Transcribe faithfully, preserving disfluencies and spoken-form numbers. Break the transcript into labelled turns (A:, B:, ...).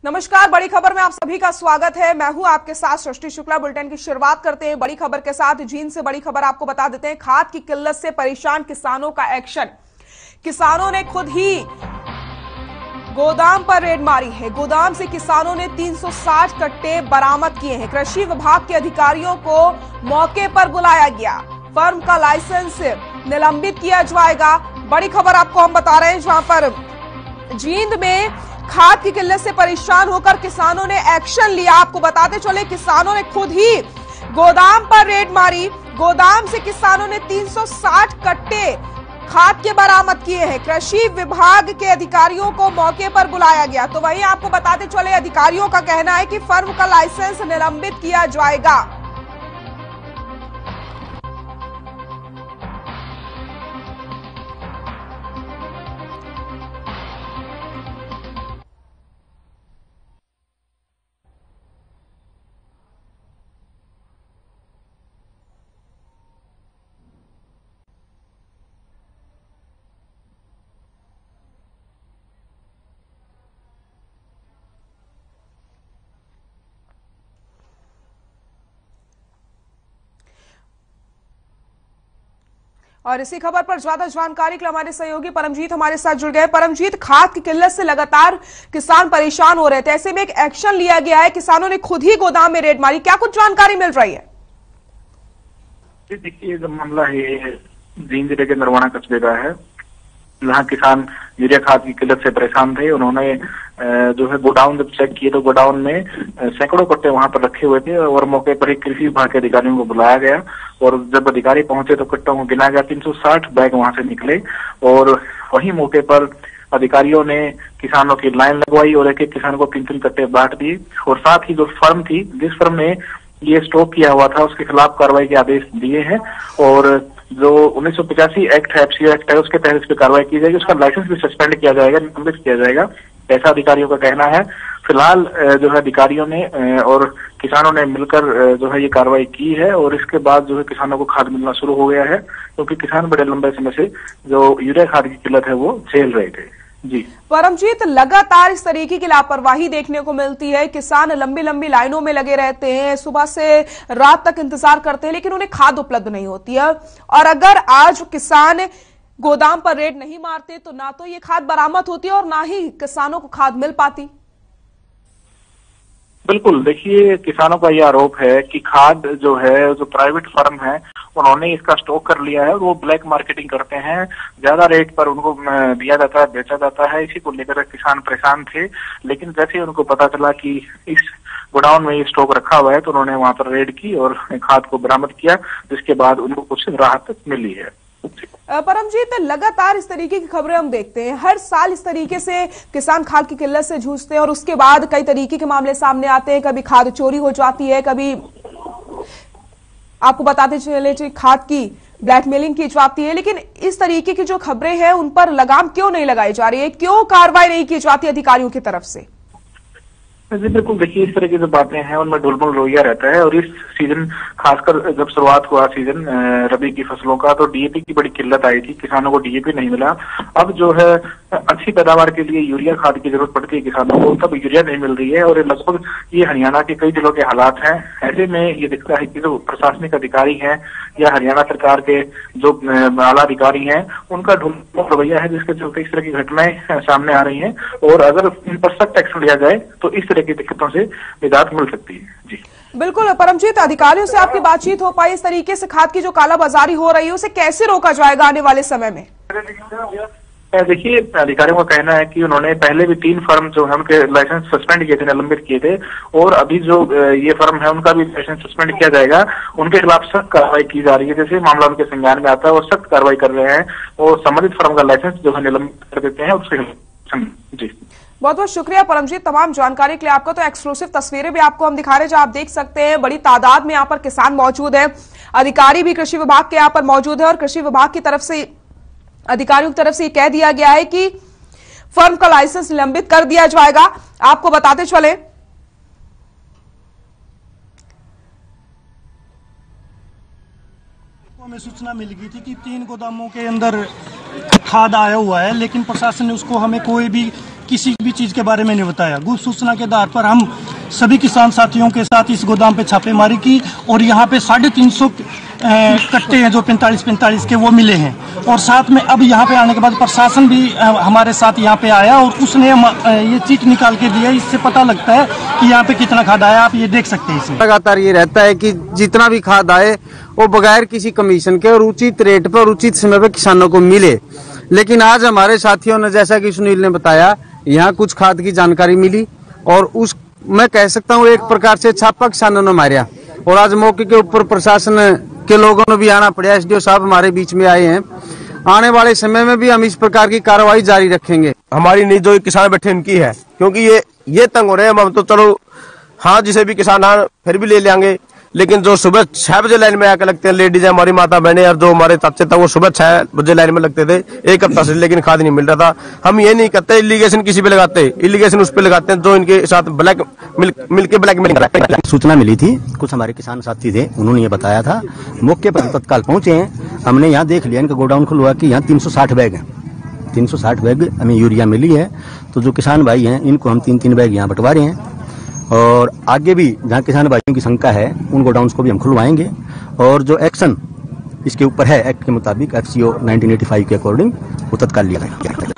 A: नमस्कार, बड़ी खबर में आप सभी का स्वागत है। मैं हूं आपके साथ सृष्टि शुक्ला। बुलेटिन की शुरुआत करते हैं बड़ी खबर के साथ। जींद से बड़ी खबर आपको बता देते हैं। खाद की किल्लत से परेशान किसानों का एक्शन। किसानों ने खुद ही गोदाम पर रेड मारी है। गोदाम से किसानों ने तीन सौ साठ कट्टे बरामद किए हैं। कृषि विभाग के अधिकारियों को मौके पर बुलाया गया। फर्म का लाइसेंस निलंबित किया जाएगा। बड़ी खबर आपको हम बता रहे हैं, जहां पर जींद में खाद की किल्लत से परेशान होकर किसानों ने एक्शन लिया। आपको बताते चले, किसानों ने खुद ही गोदाम पर रेड मारी। गोदाम से किसानों ने तीन सौ साठ कट्टे खाद के बरामद किए हैं। कृषि विभाग के अधिकारियों को मौके पर बुलाया गया। तो वहीं आपको बताते चले, अधिकारियों का कहना है कि फर्म का लाइसेंस निलंबित किया जाएगा। और इसी खबर पर ज्यादा जानकारी के लिए हमारे सहयोगी परमजीत हमारे साथ जुड़ गए। परमजीत, खाद की किल्लत से लगातार किसान परेशान हो रहे थे, ऐसे में एक एक्शन लिया गया है। किसानों ने खुद ही गोदाम में रेड मारी। क्या कुछ जानकारी मिल रही है?
B: देखिए, जो मामला है जींद जिले के नरवाना कस्बे का है, जहाँ किसान यूरिया खाद की किल्लत से परेशान थे। उन्होंने जो है गोडाउन जब चेक किए तो गोडाउन में सैकड़ों कट्टे वहां पर रखे हुए थे और मौके पर ही कृषि विभाग के अधिकारियों को बुलाया गया। और जब अधिकारी पहुंचे तो कट्टों को गिना गया। तीन सौ साठ बैग वहां से निकले और वही मौके पर अधिकारियों ने किसानों की लाइन लगवाई और एक एक किसान को तीन तीन कट्टे बांट दिए। और साथ ही जो फर्म थी, जिस फर्म ने ये स्टॉक किया हुआ था, उसके खिलाफ कार्रवाई के आदेश दिए हैं। और जो उन्नीस सौ पचासी एक्ट है, एफसीओ एक्ट है, उसके तहत इस पर कार्रवाई की जाएगी। उसका लाइसेंस भी सस्पेंड किया जाएगा, निलंबित किया जाएगा, ऐसा अधिकारियों का कहना है। फिलहाल जो है अधिकारियों ने और किसानों ने मिलकर जो है ये कार्रवाई की है और इसके बाद जो है किसानों को खाद मिलना शुरू हो गया है, क्योंकि किसान बड़े लंबे समय से जो यूरिया खाद की किल्लत है वो झेल रहे थे। जी
A: परमजीत, लगातार इस तरीके की लापरवाही देखने को मिलती है। किसान लंबी लंबी लाइनों में लगे रहते हैं, सुबह से रात तक इंतजार करते हैं, लेकिन उन्हें खाद उपलब्ध नहीं होती है। और अगर आज किसान गोदाम पर रेड नहीं मारते तो ना तो ये खाद बरामद होती है और ना ही किसानों को खाद मिल पाती।
B: बिल्कुल, देखिए, किसानों का यह आरोप है कि खाद जो है, जो प्राइवेट फर्म है, उन्होंने इसका स्टॉक कर लिया है और वो ब्लैक मार्केटिंग करते हैं। ज्यादा रेट पर उनको दिया जाता है, बेचा जाता है। इसी को लेकर किसान परेशान थे। लेकिन जैसे उनको पता चला कि इस गोडाउन में ये स्टॉक रखा हुआ है तो उन्होंने वहां पर रेड की और खाद को बरामद किया, जिसके बाद उनको कुछ राहत मिली है।
A: परमजीत, लगातार इस तरीके की खबरें हम देखते हैं। हर साल इस तरीके से किसान खाद की किल्लत से जूझते हैं और उसके बाद कई तरीके के मामले सामने आते हैं। कभी खाद चोरी हो जाती है, कभी आपको बताते चले खाद की ब्लैकमेलिंग की जाती है। लेकिन इस तरीके की जो खबरें हैं उन पर लगाम क्यों नहीं लगाई जा रही है? क्यों कार्रवाई नहीं की जाती अधिकारियों की तरफ से?
B: जी बिल्कुल, देखिए, इस तरह की जो बातें हैं उनमें ढुलमुल रोइया रहता है। और इस सीजन खासकर जब शुरुआत हुआ सीजन रबी की फसलों का, तो डीएपी की बड़ी किल्लत आई थी, किसानों को डीएपी नहीं मिला। अब जो है अच्छी पैदावार के लिए यूरिया खाद की जरूरत पड़ती है किसानों को, तब यूरिया नहीं मिल रही है। और लगभग ये हरियाणा के कई जिलों के हालात हैं। ऐसे में ये दिखता है कि जो प्रशासनिक अधिकारी हैं या हरियाणा सरकार के जो आला अधिकारी हैं, उनका ढुलमुल रवैया है, जिसके चलते इस तरह की घटनाएं सामने आ रही हैं। और अगर इन पर सख्त एक्शन लिया जाए तो इस तरह की दिक्कतों से निजात मिल सकती है। जी
A: बिल्कुल परमजीत, अधिकारियों से आपकी बातचीत हो पाई? इस तरीके से खाद की जो कालाबाजारी हो रही है उसे कैसे रोका जाएगा आने वाले समय में?
B: देखिए, अधिकारियों का कहना है कि उन्होंने पहले भी तीन फर्म जो है उनके लाइसेंस सस्पेंड किए थे, निलंबित किए थे। और अभी जो ये फर्म है उनका भी लाइसेंस सस्पेंड किया जाएगा। उनके खिलाफ सख्त कार्रवाई की जा रही है। जैसे मामला उनके संज्ञान में आता है और सख्त कार्रवाई कर रहे हैं और संबंधित फर्म का लाइसेंस जो है निलंबित कर देते हैं उसके। जी
A: बहुत बहुत शुक्रिया परमजीत, तमाम जानकारी के लिए आपका। तो एक्सक्लूसिव तस्वीरें भी आपको हम दिखा रहे हैं, जो आप देख सकते हैं बड़ी तादाद में यहाँ पर किसान मौजूद है। अधिकारी भी कृषि विभाग के यहाँ पर मौजूद है और कृषि विभाग की तरफ से, अधिकारियों की तरफ से कह दिया गया है कि फर्म का लाइसेंस निलंबित कर दिया जाएगा। आपको बताते चले,
C: हमें सूचना मिल गई थी कि तीन गोदामों के अंदर खाद आया हुआ है, लेकिन प्रशासन ने उसको हमें कोई भी किसी भी चीज के बारे में नहीं बताया। गुप्त सूचना के आधार पर हम सभी किसान साथियों के साथ इस गोदाम पे छापेमारी की और यहाँ पे साढ़े तीन सौ कट्टे हैं जो पैंतालीस पैंतालीस के वो मिले हैं। और साथ में अब यहाँ पे आने के बाद प्रशासन भी हमारे साथ यहाँ पे आया और उसने ये चीट निकाल के दिया। इससे पता लगता है कि यहाँ पे कितना खाद आया, आप ये देख सकते हैं। इसमें
D: लगातार ये रहता है कि जितना भी खाद आए वो बगैर किसी कमीशन के और उचित रेट पर उचित समय पर किसानों को मिले। लेकिन आज हमारे साथियों ने, जैसा कि सुनील ने बताया, यहाँ कुछ खाद की जानकारी मिली और उस मैं कह सकता हूँ एक प्रकार से छापा किसानों ने मारा। और आज मौके के ऊपर प्रशासन के लोगों ने भी आना पड़ा। एसडीओ साहब हमारे बीच में आए हैं। आने वाले समय में भी हम इस प्रकार की कार्रवाई जारी रखेंगे।
E: हमारी नहीं जो किसान बैठे उनकी है, क्योंकि ये ये तंग हो रहे हैं। हम तो चलो हाँ जिसे भी किसान हाँ फिर भी ले लेंगे, लेकिन जो सुबह छह बजे लाइन में आकर लगते हैं लेडीज है, हमारी माता बहने और जो हमारे चाचे था वो सुबह छह बजे लाइन में लगते थे एक हफ्ता से, लेकिन खाद नहीं मिल रहा था। हम ये नहीं करते इलीगेशन किसी पे लगाते, इलीगेशन उस पे लगाते हैं जो इनके साथ ब्लैक मिल, मिलके ब्लैक मिल।
F: सूचना मिली थी, कुछ हमारे किसान साथी थे, उन्होंने ये बताया था। मौके पर तत्काल पहुंचे हैं। हमने यहाँ देख लिया इनका गोडाउन खुलवा कि यहाँ तीन सौ साठ बैग है, तीन सौ साठ बैग हमें यूरिया मिली है। तो जो किसान भाई हैं इनको हम तीन तीन बैग यहाँ बंटवा रहे हैं और आगे भी जहाँ किसान भाइयों की शंका है उन गोडाउन्स को भी हम खुलवाएंगे। और जो एक्शन इसके ऊपर है एक्ट के मुताबिक F C O nineteen eighty five के अकॉर्डिंग वो तत्काल लिया जाएगा।